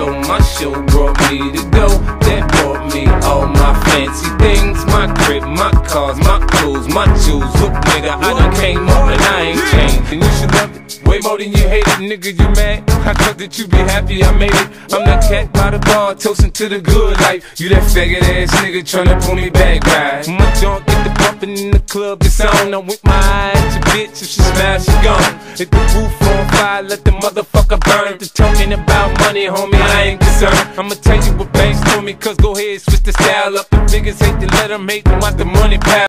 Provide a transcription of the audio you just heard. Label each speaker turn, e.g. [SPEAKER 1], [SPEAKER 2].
[SPEAKER 1] My show brought me to go. That brought me all my fancy things. My crib, my cars, my clothes, my jewels. Look, nigga, I done came up and I ain't changed. And you should love it way more than you hate it, nigga. You mad? I thought that you be happy I made it. I'm that cat by the bar, toasting to the good life. You that faggot ass nigga tryna pull me back, right? My junk get the bumpin' in the club, it's on. I'm with my eye at your bitch, if she smash, she gone. Hit the roof on fire, let the motherfucker burn. The talking about money, homie, I ain't concerned. I'ma tell you what banks told me, cause go ahead, switch the style up. The niggas hate to let them hate them, watch the money pile.